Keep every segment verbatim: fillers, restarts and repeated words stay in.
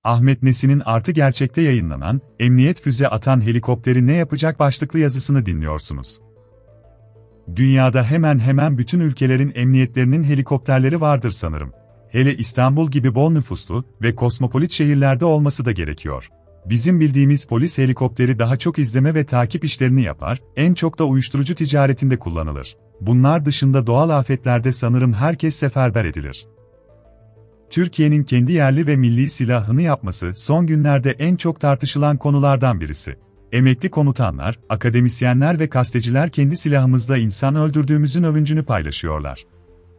Ahmet Nesin'in Artı Gerçek'te yayınlanan, "Emniyet füze atan helikopteri ne yapacak?" başlıklı yazısını dinliyorsunuz. Dünyada hemen hemen bütün ülkelerin emniyetlerinin helikopterleri vardır sanırım. Hele İstanbul gibi bol nüfuslu ve kosmopolit şehirlerde olması da gerekiyor. Bizim bildiğimiz polis helikopteri daha çok izleme ve takip işlerini yapar, en çok da uyuşturucu ticaretinde kullanılır. Bunlar dışında doğal afetlerde sanırım herkes seferber edilir. Türkiye'nin kendi yerli ve milli silahını yapması son günlerde en çok tartışılan konulardan birisi. Emekli komutanlar, akademisyenler ve gazeteciler kendi silahımızla insan öldürdüğümüzün övüncünü paylaşıyorlar.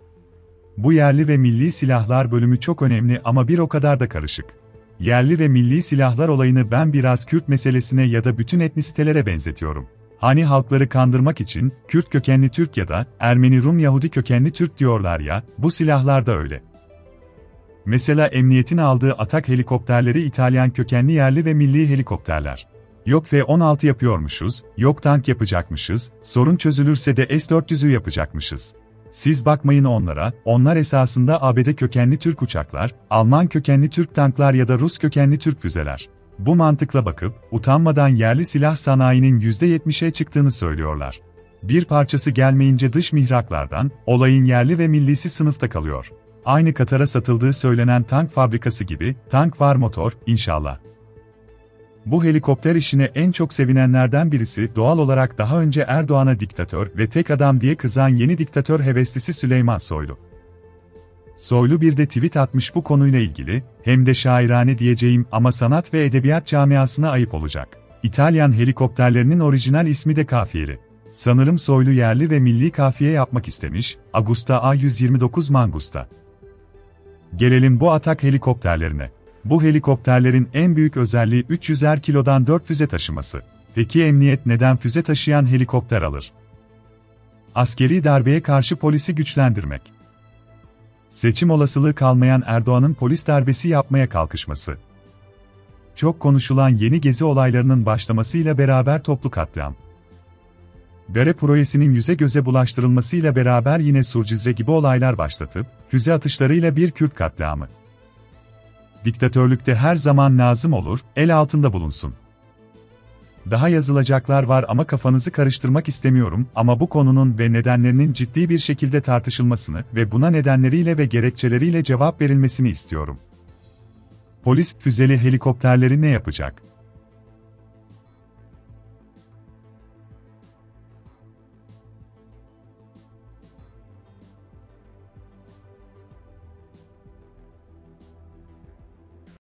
Bu yerli ve milli silahlar bölümü çok önemli ama bir o kadar da karışık. Yerli ve milli silahlar olayını ben biraz Kürt meselesine ya da bütün etnisitelere benzetiyorum. Hani halkları kandırmak için Kürt kökenli Türk ya da Ermeni Rum Yahudi kökenli Türk diyorlar ya, bu silahlar da öyle. Mesela emniyetin aldığı Atak helikopterleri İtalyan kökenli yerli ve milli helikopterler. Yok F on altı yapıyormuşuz, yok tank yapacakmışız, sorun çözülürse de S dört yüz'ü yapacakmışız. Siz bakmayın onlara, onlar esasında A B D kökenli Türk uçaklar, Alman kökenli Türk tanklar ya da Rus kökenli Türk füzeler. Bu mantıkla bakıp, utanmadan yerli silah sanayinin yüzde yetmiş'e çıktığını söylüyorlar. Bir parçası gelmeyince dış mihraklardan, olayın yerli ve millisi sınıfta kalıyor. Aynı Katar'a satıldığı söylenen tank fabrikası gibi, tank var motor, inşallah. Bu helikopter işine en çok sevinenlerden birisi doğal olarak daha önce Erdoğan'a diktatör ve tek adam diye kızan yeni diktatör heveslisi Süleyman Soylu. Soylu bir de tweet atmış bu konuyla ilgili, hem de şairane diyeceğim ama sanat ve edebiyat camiasına ayıp olacak. İtalyan helikopterlerinin orijinal ismi de Kafiyeri. Sanırım Soylu yerli ve milli kafiye yapmak istemiş, Agusta A yüz yirmi dokuz Mangusta. Gelelim bu Atak helikopterlerine. Bu helikopterlerin en büyük özelliği üç yüzer kilodan dört füze taşıması. Peki emniyet neden füze taşıyan helikopter alır? Askeri darbeye karşı polisi güçlendirmek. Seçim olasılığı kalmayan Erdoğan'ın polis darbesi yapmaya kalkışması. Çok konuşulan yeni gezi olaylarının başlamasıyla beraber toplu katliam. Bere projesinin yüze göze bulaştırılmasıyla beraber yine Surcizre gibi olaylar başlatıp, füze atışlarıyla bir Kürt katliamı. Diktatörlükte her zaman lazım olur, el altında bulunsun. Daha yazılacaklar var ama kafanızı karıştırmak istemiyorum ama bu konunun ve nedenlerinin ciddi bir şekilde tartışılmasını ve buna nedenleriyle ve gerekçeleriyle cevap verilmesini istiyorum. Polis füzeli helikopterleri ne yapacak?